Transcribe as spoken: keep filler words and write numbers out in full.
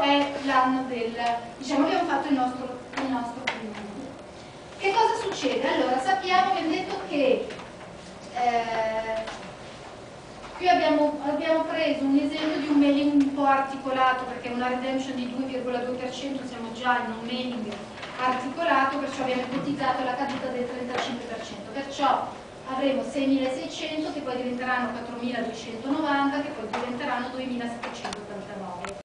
è l'anno del, diciamo, abbiamo fatto il nostro, il nostro primo. Che cosa succede? Allora, sappiamo, abbiamo detto che eh, qui abbiamo, abbiamo preso un esempio di un mailing un po' articolato, perché una redemption di due virgola due per cento siamo già in un mailing articolato, perciò abbiamo ipotizzato la caduta del trentacinque per cento, perciò avremo seimilaseicento che poi diventeranno quattromiladuecentonovanta, che poi diventeranno duemilasettecentottantanove.